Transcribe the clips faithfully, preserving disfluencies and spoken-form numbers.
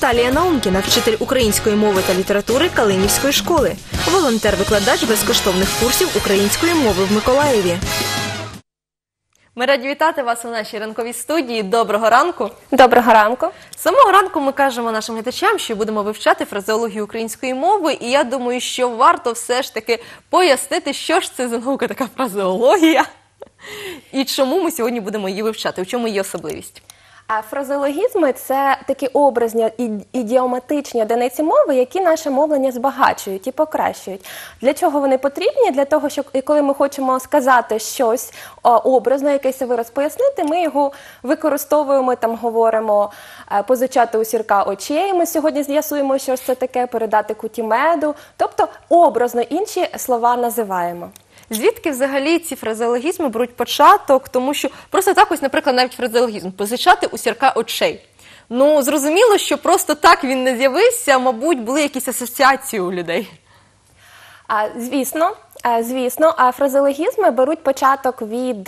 Наталія Наумкіна, вчитель української мови та літератури Калинівської школи. Волонтер-викладач безкоштовних курсів української мови в Миколаєві. Ми раді вітати вас у нашій ранковій студії. Доброго ранку. Доброго ранку. З самого ранку ми кажемо нашим глядачам, що будемо вивчати фразеологію української мови. І я думаю, що варто все ж таки пояснити, що ж це за наука така фразеологія. І чому ми сьогодні будемо її вивчати, у чому її особливість. А фразеологізми – це такі образні ідіоматичні одиниці мови, які наше мовлення збагачують і покращують. Для чого вони потрібні? Для того, що коли ми хочемо сказати щось образно, якийсь вираз пояснити, ми його використовуємо, там говоримо позичати у сірка очей, ми сьогодні з'ясуємо, що ж це таке, передати куті меду, тобто образно інші слова називаємо. Звідки взагалі ці фразеологізми беруть початок? Тому що просто так ось, наприклад, навіть фразеологізм «позичати у сірка очей». Ну, зрозуміло, що просто так він не з'явився, мабуть, були якісь асоціації у людей. А, звісно, а, звісно, а фразеологізми беруть початок від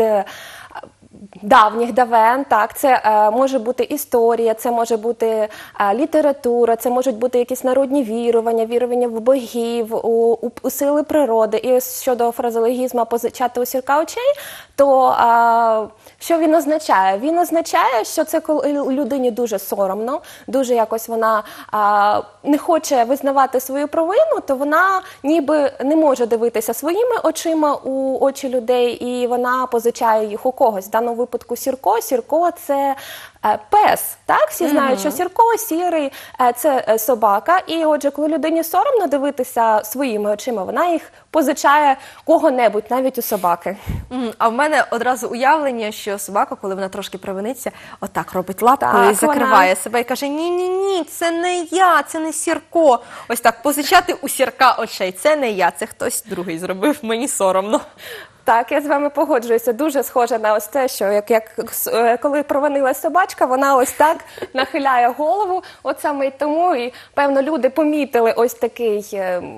давніх давен, так, це е, може бути історія, це може бути е, література, це можуть бути якісь народні вірування, вірування в богів, у, у, у сили природи. І ось щодо фразеологізму «позичати у сірка очей», то е, що він означає? Він означає, що це коли людині дуже соромно, дуже якось вона е, не хоче визнавати свою провину, то вона ніби не може дивитися своїми очима у очі людей, і вона позичає їх у когось. В даному випадку Сірко. Сірко – це е, пес. Так? Всі знають, що Сірко, сірий е, – це собака. І отже, коли людині соромно дивитися своїми очима, вона їх позичає кого-небудь, навіть у собаки. Mm, а в мене одразу уявлення, що собака, коли вона трошки провиниться, отак робить лапкою і закриває вона... себе і каже: ні-ні-ні, це не я, це не Сірко. Ось так, позичати у сірка очей. Це не я, це хтось другий зробив, мені соромно. Так, я з вами погоджуюся. Дуже схоже на ось те, що як, як коли провинилась собачка, вона ось так нахиляє голову, от саме й тому, і певно люди помітили ось такий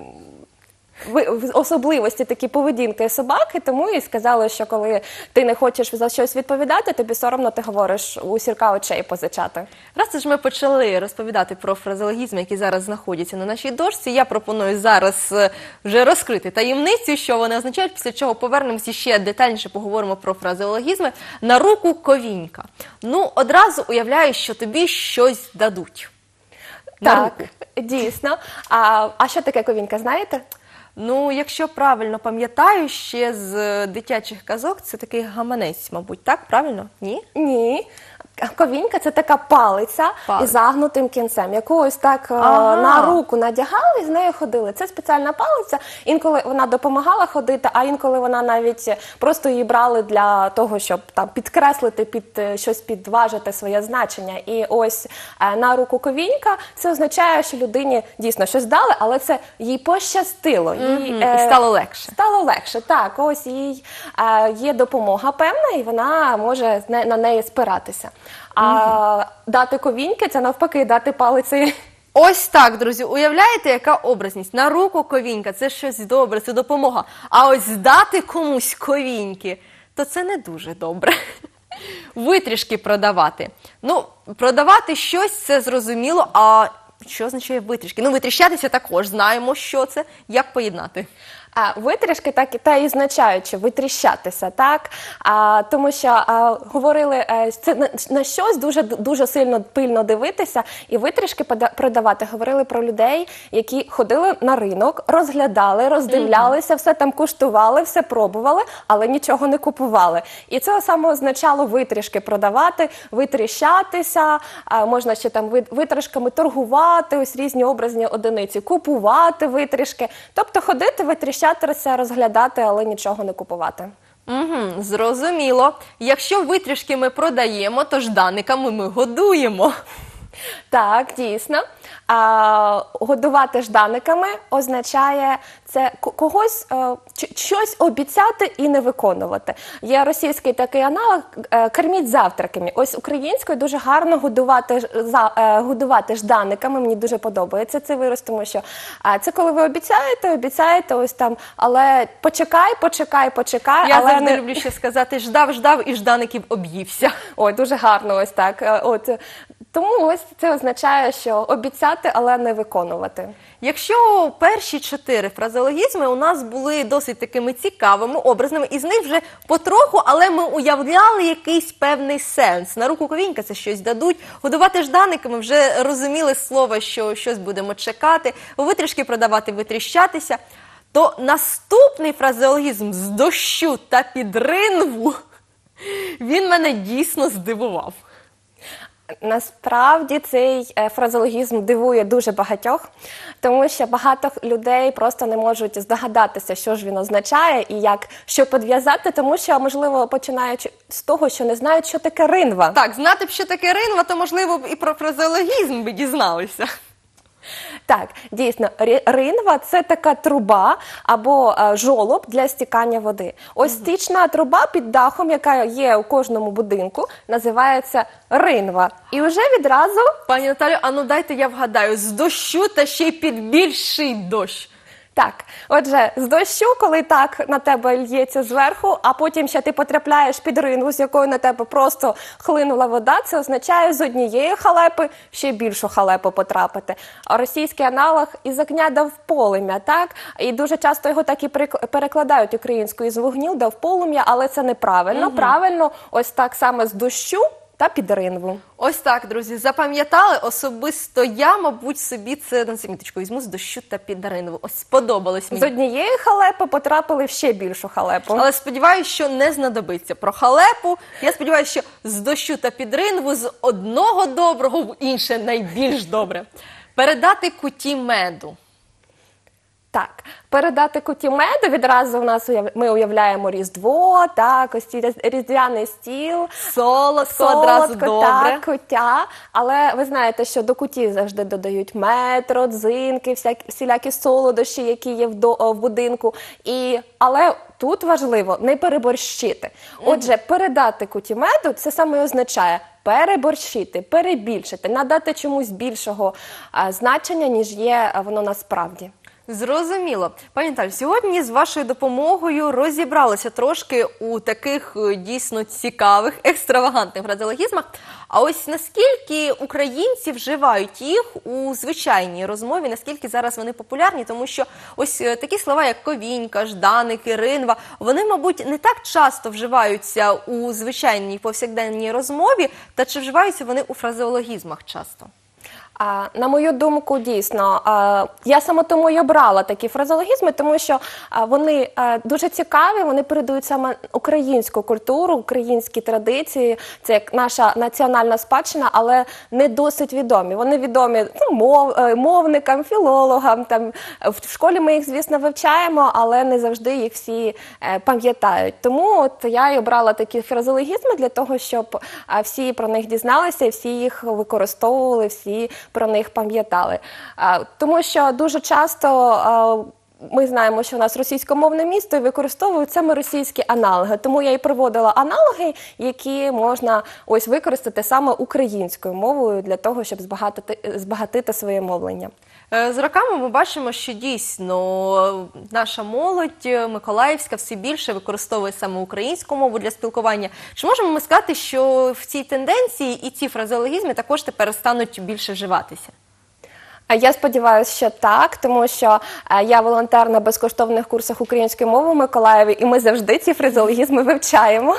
особливості такі поведінки собаки, тому і сказали, що коли ти не хочеш за щось відповідати, тобі соромно, ти говориш у сірка очей позичати. Раз ж ми почали розповідати про фразеологізми, які зараз знаходяться на нашій дошці, я пропоную зараз вже розкрити таємницю, що вони означають, після чого повернемося ще детальніше поговоримо про фразеологізми. На руку ковінька. Ну, одразу уявляю, що тобі щось дадуть. На так, руку. Дійсно. А, а що таке ковінька, знаєте? Ну, якщо правильно пам'ятаю, ще з дитячих казок, це такий гаманець, мабуть, так? Правильно? Ні? Ні. Ковінька – це така палиця із загнутим кінцем, яку ось так ага. на руку надягали і з нею ходили. Це спеціальна палиця, інколи вона допомагала ходити, а інколи вона навіть просто її брали для того, щоб там підкреслити, під щось підважити своє значення. І ось на руку ковінька – це означає, що людині дійсно щось дали, але це їй пощастило. Mm-hmm. Їй, і стало легше. Стало легше, так. Ось їй є допомога певна, і вона може на неї спиратися. А угу. дати ковіньки – це навпаки дати палиці. Ось так, друзі, уявляєте, яка образність? На руку ковінька – це щось добре, це допомога. А ось дати комусь ковіньки – то це не дуже добре. Витрішки продавати. Ну, продавати щось – це зрозуміло, а що означає витрішки? Ну, витріщатися також, знаємо, що це. Як поєднати? А витрішки так і та і означають, що витріщатися, так? А, тому що а, говорили, а, це на, на щось дуже, дуже сильно пильно дивитися і витрішки продавати. Говорили про людей, які ходили на ринок, розглядали, роздивлялися, mm-hmm. все там куштували, все пробували, але нічого не купували. І це саме означало витрішки продавати, витріщатися, а, можна ще там витрішками торгувати, ось різні образні одиниці, купувати витрішки, тобто ходити, витріщатися, розглядати, але нічого не купувати. Угу, зрозуміло. Якщо витрішки ми продаємо, то жданиками ми годуємо. Так, дійсно. А, годувати жданиками означає це когось а, щось обіцяти і не виконувати. Є російський такий аналог «корміть завтраками». Ось українською дуже гарно годувати, за, а, годувати жданиками. Мені дуже подобається цей вираз, тому що а, це коли ви обіцяєте, обіцяєте, ось там, але почекай, почекай, почекай. Я але завжди не... люблю ще сказати «ждав, ждав і ждаників об'ївся». Ой, дуже гарно ось так. От. Тому ось це означає, що обіцяти, але не виконувати. Якщо перші чотири фразеологізми у нас були досить такими цікавими, образними, із них вже потроху, але ми уявляли якийсь певний сенс. На руку ковінька це щось дадуть, годувати жданиками вже розуміли слово, що щось будемо чекати, витрішки продавати, витріщатися. То наступний фразеологізм з дощу та підринву, він мене дійсно здивував. Насправді цей е, фразеологізм дивує дуже багатьох, тому що багато людей просто не можуть здогадатися, що ж він означає і як, що підв'язати, тому що, можливо, починаючи з того, що не знають, що таке ринва. Так, знати б, що таке ринва, то, можливо, б і про фразеологізм би дізналися. Так, дійсно, рі- ринва – це така труба або е, жолоб для стікання води. Ось стічна труба під дахом, яка є у кожному будинку, називається ринва. І вже відразу Пані Наталю, а ну дайте я вгадаю, з дощу та ще й під більший дощ. так. Отже, з дощу, коли так на тебе лється зверху, а потім ще ти потрапляєш під ринву, з якою на тебе просто хлинула вода, це означає з однієї халепи ще більшу халепу потрапити. А російський аналог «із огня да в полум'я», так? І дуже часто його так і перек- перекладають українською «із вогню да в полум'я», але це неправильно. Правильно, ось так само з дощу та під ринву. Ось так, друзі, запам'ятали, особисто я, мабуть, собі це на заміточку візьму з дощу та під ринву. Ось сподобалось З мені. однієї халепи потрапили в ще більшу халепу. Але сподіваюся, що не знадобиться. Про халепу, я сподіваюся, що з дощу та під ринву з одного доброго в інше найбільш добре. Передати куті меду. Так, передати куті меду, відразу в нас уяв... ми уявляємо Різдво, так, ось цей різдвяний стіл, Солодко, одразу добре. так, куття. Але ви знаєте, що до куті завжди додають мед, родзинки, всякі, всілякі солодощі, які є в, до... в будинку. І... Але тут важливо не переборщити. Отже, передати куті меду, це саме і означає переборщити, перебільшити, надати чомусь більшого а, значення, ніж є а, воно насправді. Зрозуміло. Пані Наталю, сьогодні з вашою допомогою розібралися трошки у таких е, дійсно цікавих, екстравагантних фразеологізмах. А ось наскільки українці вживають їх у звичайній розмові, наскільки зараз вони популярні, тому що ось е, такі слова, як ковінька, жданики, ринва, вони, мабуть, не так часто вживаються у звичайній повсякденній розмові, та чи вживаються вони у фразеологізмах часто? А, на мою думку, дійсно, а, я саме тому і обрала такі фразеологізми, тому що а, вони а, дуже цікаві, вони передають саме українську культуру, українські традиції, це як наша національна спадщина, але не досить відомі. Вони відомі ну, мов, е, мовникам, філологам, там, в школі ми їх, звісно, вивчаємо, але не завжди їх всі е, пам'ятають. Тому от я і обрала такі фразеологізми для того, щоб а, всі про них дізналися, всі їх використовували, всі про них пам'ятали. А, Тому що дуже часто а, ми знаємо, що у нас російськомовне місто і використовують саме російські аналоги. Тому я і приводила аналоги, які можна ось використати саме українською мовою для того, щоб збагатити, збагатити своє мовлення. Е, З роками ми бачимо, що дійсно наша молодь миколаївська все більше використовує саме українську мову для спілкування. Чи можемо ми сказати, що в цій тенденції і ці фразеологізми також тепер стануть більше вживатися? А Я сподіваюся, що так, тому що е, я волонтер на безкоштовних курсах української мови в Миколаєві, і ми завжди ці фразеологізми вивчаємо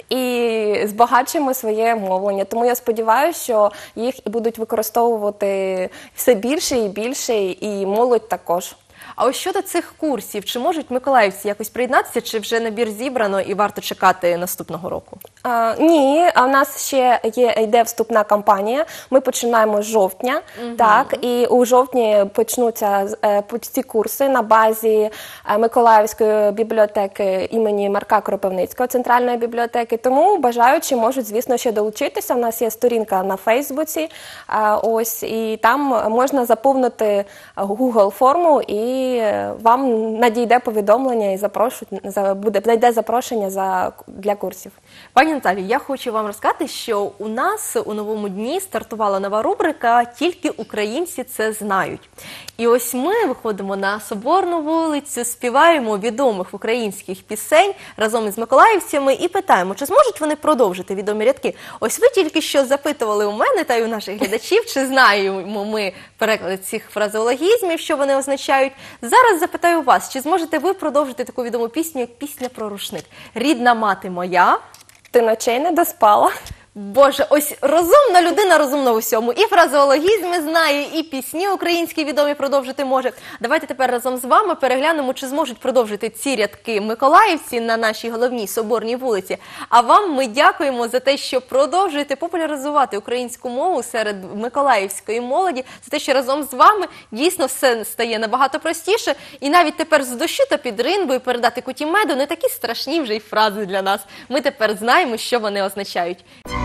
і збагачуємо своє мовлення. Тому я сподіваюся, що їх і будуть використовувати все більше і більше, і молодь також. А ось щодо цих курсів, чи можуть миколаївці якось приєднатися, чи вже набір зібрано і варто чекати наступного року? А, ні, а в нас ще є, йде вступна кампанія. Ми починаємо з жовтня, угу. так, і у жовтні почнуться е, ці курси на базі е, Миколаївської бібліотеки імені Марка Кропивницького, центральної бібліотеки. Тому бажаючі можуть, звісно, ще долучитися. У нас є сторінка на Фейсбуці, е, ось, і там можна заповнити Google форму і і вам надійде повідомлення і запрошують, за- буде, надійде запрошення за, для курсів. Пані Наталі, я хочу вам розказати, що у нас у новому дні стартувала нова рубрика «Тільки українці це знають». І ось ми виходимо на Соборну вулицю, співаємо відомих українських пісень разом із миколаївцями і питаємо, чи зможуть вони продовжити відомі рядки. Ось ви тільки що запитували у мене та й у наших глядачів, чи знаємо ми переклади цих фразеологізмів, що вони означають. Зараз запитаю вас, чи зможете ви продовжити таку відому пісню, як «Пісня про рушник». «Рідна мати моя». Ти ночей не доспала. Боже, ось розумна людина розумна в усьому. І фразеологізми знає, і пісні українські відомі продовжити може. Давайте тепер разом з вами переглянемо, чи зможуть продовжити ці рядки миколаївці на нашій головній Соборній вулиці. А вам ми дякуємо за те, що продовжуєте популяризувати українську мову серед миколаївської молоді, за те, що разом з вами дійсно все стає набагато простіше. І навіть тепер з дощу та під ринбою передати куті меду не такі страшні вже й фрази для нас. Ми тепер знаємо, що вони означають.